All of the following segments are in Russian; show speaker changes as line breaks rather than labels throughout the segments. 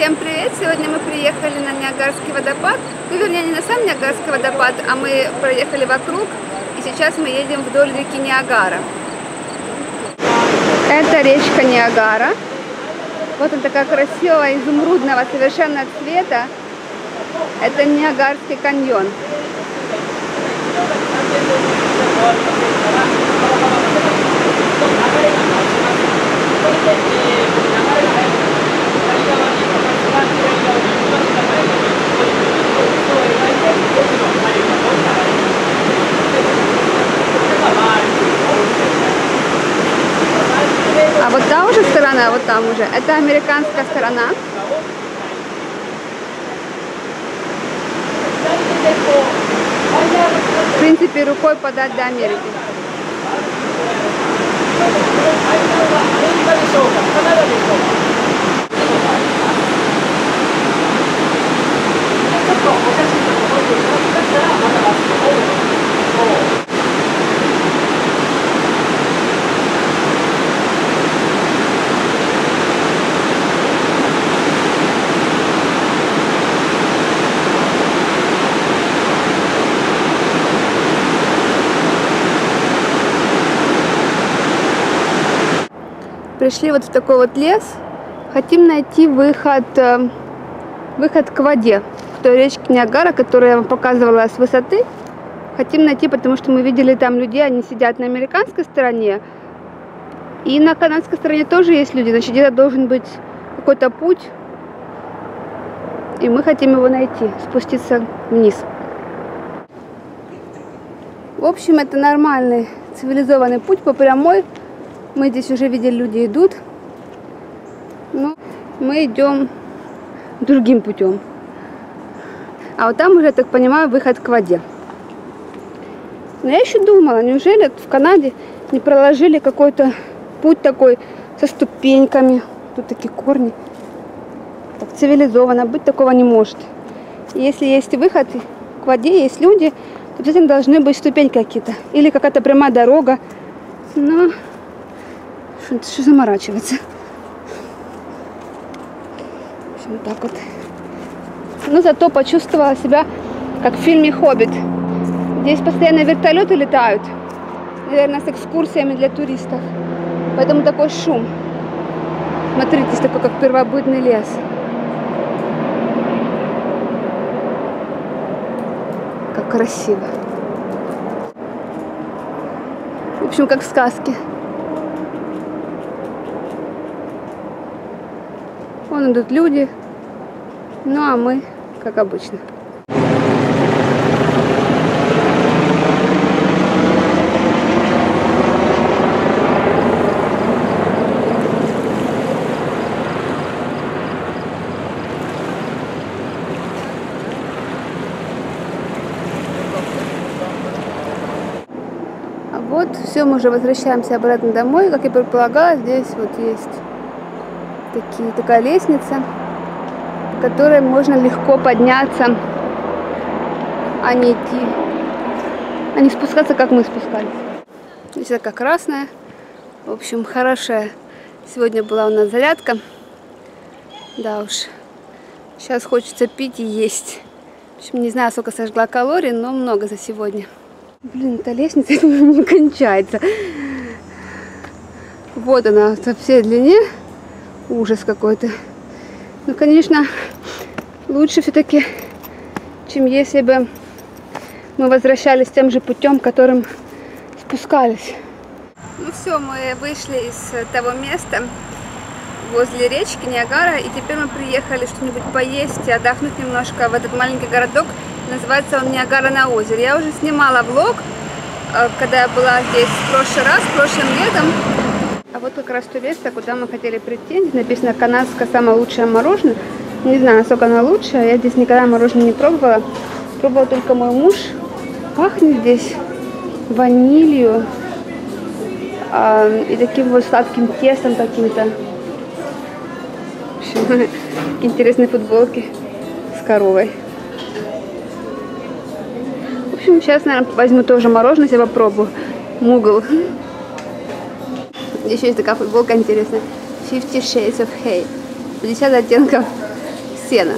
Всем привет! Сегодня мы приехали на Ниагарский водопад. Ну, вернее, не на сам Ниагарский водопад, а мы проехали вокруг. И сейчас мы едем вдоль реки Ниагара. Это речка Ниагара. Вот она такая красивая, изумрудного совершенно цвета. Это Ниагарский каньон. А вот та уже сторона, вот там уже, это американская сторона. В принципе, рукой подать до Америки. Пришли вот в такой вот лес. Хотим найти выход к воде, к той речке Ниагара, которую я вам показывала с высоты. Хотим найти, потому что мы видели там людей, они сидят на американской стороне. И на канадской стороне тоже есть люди. Значит, где-то должен быть какой-то путь. И мы хотим его найти, спуститься вниз. В общем, это нормальный, цивилизованный путь по прямой. Мы здесь уже видели, люди идут, но мы идем другим путем. А вот там уже, я так понимаю, выход к воде. Но я еще думала, неужели в Канаде не проложили какой-то путь такой со ступеньками. Тут такие корни. Так цивилизованно, быть такого не может. И если есть выход к воде, есть люди, то обязательно должны быть ступеньки какие-то. Или какая-то прямая дорога. Но... Что заморачиваться. В общем, так вот. Но зато почувствовала себя, как в фильме «Хоббит». Здесь постоянно вертолеты летают. Наверное, с экскурсиями для туристов. Поэтому такой шум. Смотрите, здесь такой, как первобытный лес. Как красиво. В общем, как в сказке. Вон идут люди, ну а мы, как обычно. А вот все, мы уже возвращаемся обратно домой. Как я предполагала, здесь вот есть такая лестница, по которой можно легко подняться, а не идти, а не спускаться, как мы спускались. Здесь такая красная. В общем, хорошая сегодня была у нас зарядка. Да уж, сейчас хочется пить и есть. В общем, не знаю, сколько сожгла калорий, но много за сегодня. Блин, эта лестница не кончается. Вот она со всей длине. Ужас какой-то. Ну, конечно, лучше все-таки, чем если бы мы возвращались тем же путем, которым спускались. Ну все, мы вышли из того места возле речки Ниагара, и теперь мы приехали что-нибудь поесть и отдохнуть немножко в этот маленький городок. Называется он Ниагара на озере. Я уже снимала влог, когда я была здесь в прошлый раз, прошлым летом. А вот как раз то место, куда мы хотели прийти. Здесь написано «Канадское самое лучшее мороженое». Не знаю, насколько оно лучшее. Я здесь никогда мороженое не пробовала. Пробовал только мой муж. Пахнет здесь ванилью и таким вот сладким тестом каким-то. В общем, интересные футболки с коровой. В общем, сейчас, наверное, возьму тоже мороженое, себе попробую. Мугл. Еще есть такая футболка интересная. 50 Shades of Hay. 50 оттенков сена.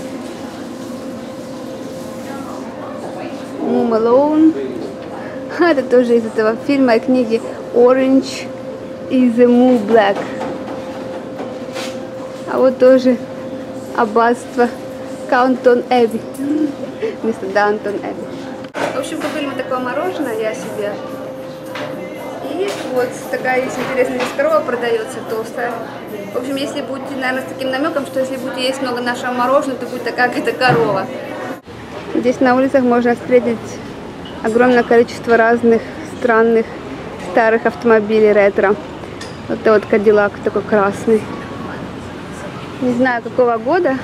Home Alone. Это тоже из этого фильма и книги Orange is the New Black. А вот тоже аббатство Даунтон Эбби. Вместо Даунтон Эбби. В общем, купили мы такое мороженое, я себе. И вот такая есть интересная здесь корова продается, толстая. В общем, если будете, наверное, с таким намеком, что если будете есть много нашего мороженого, то будет такая какая-то корова. Здесь на улицах можно встретить огромное количество разных странных старых автомобилей ретро. Вот это вот Кадиллак такой красный. Не знаю какого года.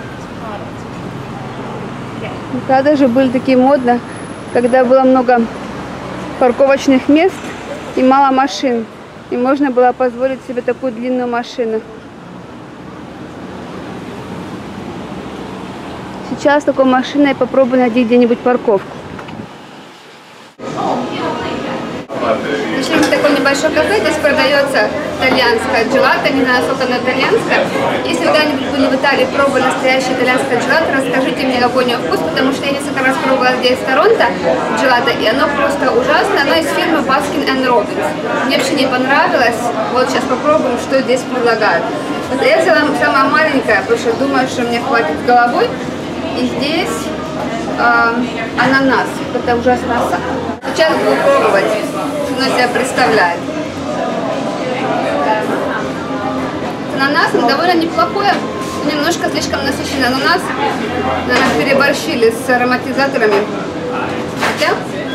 Когда же были такие модно, когда было много парковочных мест и мало машин. И можно было позволить себе такую длинную машину. Сейчас такой машиной попробую найти где-нибудь парковку. Пришли в такое небольшое кафе, здесь продается итальянское джелато, не знаю, сколько оно итальянское. Если вы когда-нибудь были в Италии, пробовали настоящее итальянское джелато, расскажите мне, какой у него вкус, потому что я несколько раз пробовала здесь в Торонто джелато, и оно просто ужасное. Оно из фильма Баскин энд Роббинс. Мне вообще не понравилось. Вот сейчас попробуем, что здесь предлагают. Вот я взяла самое маленькое, потому что думаю, что мне хватит с головой. И здесь ананас. Это ужасно. Сейчас буду пробовать, что оно себя представляет. Ананас довольно неплохое, немножко слишком насыщенный ананас. Наверное, переборщили с ароматизаторами. Хотя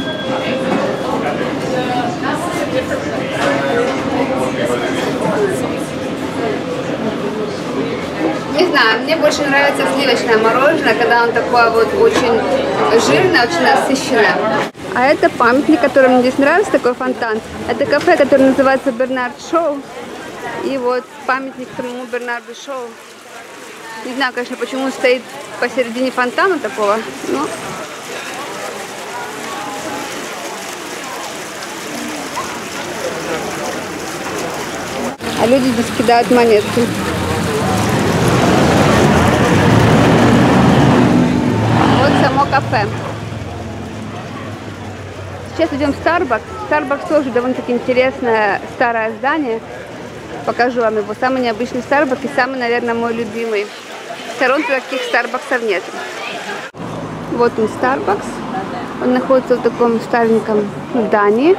не знаю, мне больше нравится сливочное мороженое, когда оно такое вот очень жирное, очень насыщенное. А это памятник, который мне здесь нравится, такой фонтан. Это кафе, которое называется Бернард Шоу. И вот памятник самому Бернарду Шоу. Не знаю, конечно, почему стоит посередине фонтана такого, но... А люди здесь кидают монетки. Вот само кафе. Сейчас идем в Starbucks. Starbucks тоже довольно-таки интересное старое здание. Покажу вам его. Самый необычный Starbucks и самый, наверное, мой любимый. В Торонто таких Starbucks'ов нет. Вот он, Starbucks. Он находится в таком стареньком здании.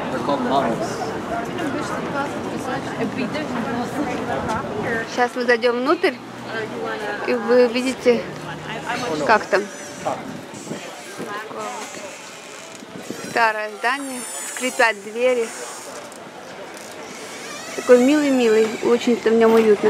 Сейчас мы зайдем внутрь, и вы видите, как там. Старое здание, скрипят двери. Такой милый-милый, очень в нем уютно.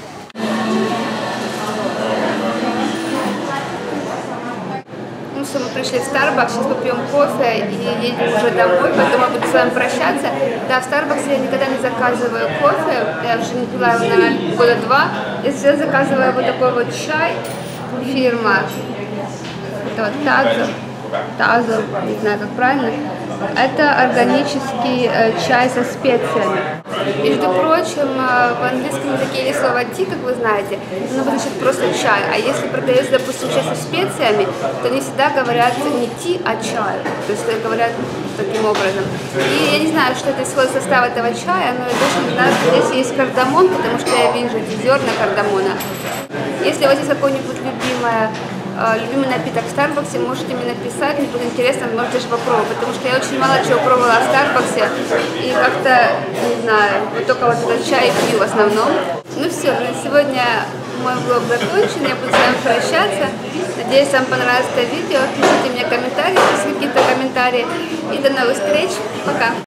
Ну что, мы пришли в Starbucks, сейчас попьем кофе и едем уже домой, поэтому я буду с вами прощаться. Да, в Starbucks я никогда не заказываю кофе, я уже не пила его, наверное, года 2. Я сейчас заказываю вот такой вот чай, фирма, это вот Тазо, не знаю, как правильно. Это органический чай со специями. Между прочим, в английском языке есть слово tea, как вы знаете, оно значит просто чай. А если продается, допустим, чай со специями, то они всегда говорят не tea, а чай. То есть говорят таким образом. И я не знаю, что это исходит состав этого чая, но я точно знаю, что здесь есть кардамон, потому что я вижу эти зерна кардамона. Если у вас есть какое-нибудь любимый напиток в Старбаксе, можете мне написать, мне будет интересно, может даже попробовать, потому что я очень мало чего пробовала в Старбаксе, и как-то, не знаю, вот только вот этот чай пью в основном. Ну все, на сегодня мой влог закончен, я буду с вами прощаться. Надеюсь, вам понравилось это видео, пишите мне комментарии, если какие-то комментарии, и до новых встреч, пока!